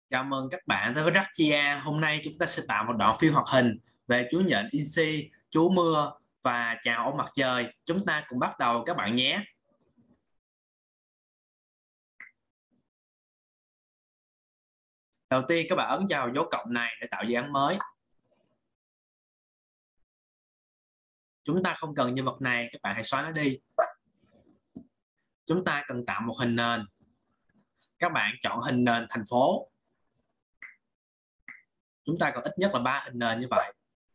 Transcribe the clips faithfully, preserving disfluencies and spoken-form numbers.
Chào mừng các bạn tới với Rakia. Hôm nay chúng ta sẽ tạo một đoạn phim hoạt hình về chú nhện Insi, chú mưa và chào ông mặt trời. Chúng ta cùng bắt đầu các bạn nhé. Đầu tiên các bạn ấn vào dấu cộng này để tạo dự án mới. Chúng ta không cần nhân vật này, các bạn hãy xóa nó đi. Chúng ta cần tạo một hình nền. Các bạn chọn hình nền thành phố. Chúng ta còn ít nhất là ba hình nền như vậy.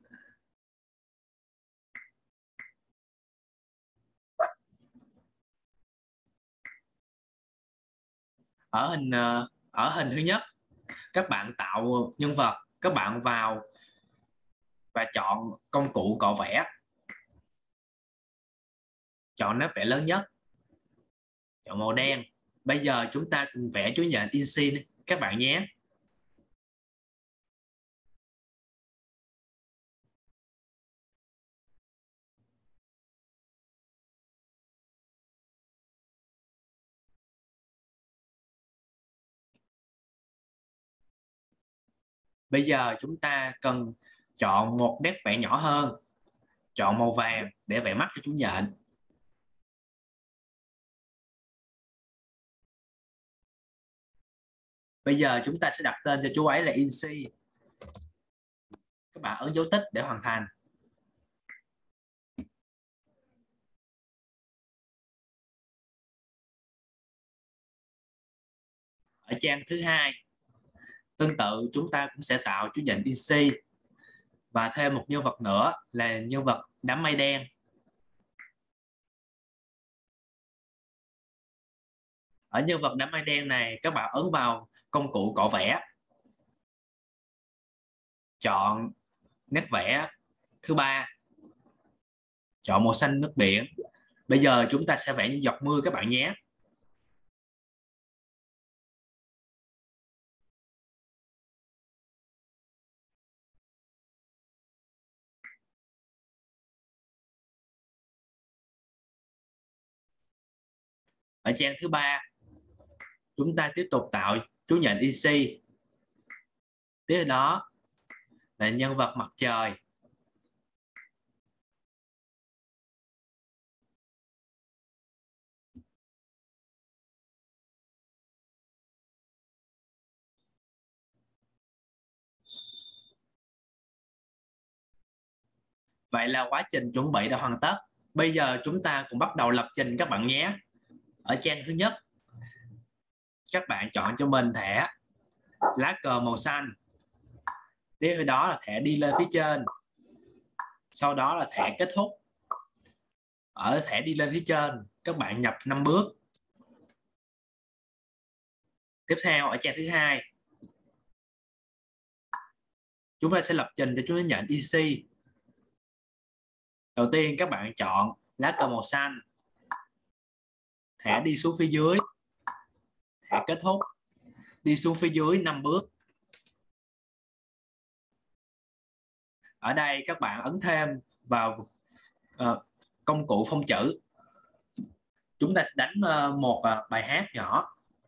Ở hình ở hình thứ nhất, các bạn tạo nhân vật, các bạn vào và chọn công cụ cọ vẽ. Chọn nét vẽ lớn nhất, chọn màu đen. Bây giờ chúng ta cùng vẽ chú nhện Insi các bạn nhé. Bây giờ chúng ta cần chọn một nét vẽ nhỏ hơn, chọn màu vàng để vẽ mắt cho chú nhện. Bây giờ chúng ta sẽ đặt tên cho chú ấy là Insi. Các bạn ấn dấu tích để hoàn thành. Ở trang thứ hai, tương tự chúng ta cũng sẽ tạo chú nhện Insi và thêm một nhân vật nữa là nhân vật đám mây đen. Ở nhân vật đám mây đen này, các bạn ấn vào công cụ cọ vẽ, chọn nét vẽ thứ ba, chọn màu xanh nước biển. Bây giờ chúng ta sẽ vẽ những giọt mưa các bạn nhé. Ở trang thứ ba, chúng ta tiếp tục tạo chú nhện Insi. Tiếp đó là nhân vật mặt trời. Vậy là quá trình chuẩn bị đã hoàn tất. Bây giờ chúng ta cùng bắt đầu lập trình các bạn nhé. Ở trang thứ nhất, các bạn chọn cho mình thẻ lá cờ màu xanh. Tiếp theo đó là thẻ đi lên phía trên. Sau đó là thẻ kết thúc. Ở thẻ đi lên phía trên, các bạn nhập năm bước. Tiếp theo ở trang thứ hai, chúng ta sẽ lập trình cho chú nhện Insi. Đầu tiên các bạn chọn lá cờ màu xanh, thẻ đi xuống phía dưới, thẻ kết thúc, đi xuống phía dưới năm bước. Ở đây các bạn ấn thêm vào uh, công cụ phông chữ. Chúng ta sẽ đánh uh, một uh, bài hát nhỏ.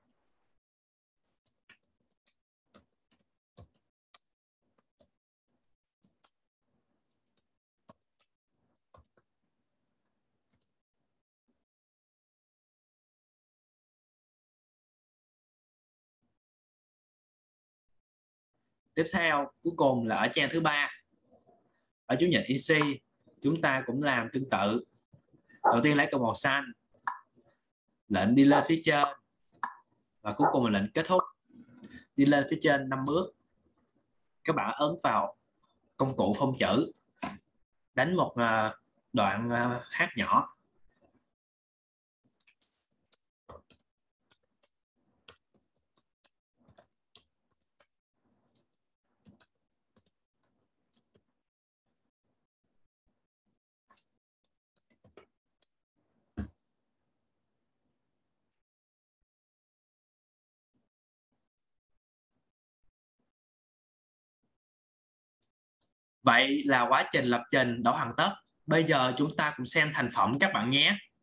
Tiếp theo cuối cùng là ở trang thứ ba, ở chú nhện Insi chúng ta cũng làm tương tự. Đầu tiên lấy cờ màu xanh, lệnh đi lên phía trên và cuối cùng là lệnh kết thúc, đi lên phía trên năm bước. Các bạn ấn vào công cụ phông chữ, đánh một đoạn hát nhỏ. Vậy là quá trình lập trình đã hoàn tất. Bây giờ chúng ta cùng xem thành phẩm các bạn nhé.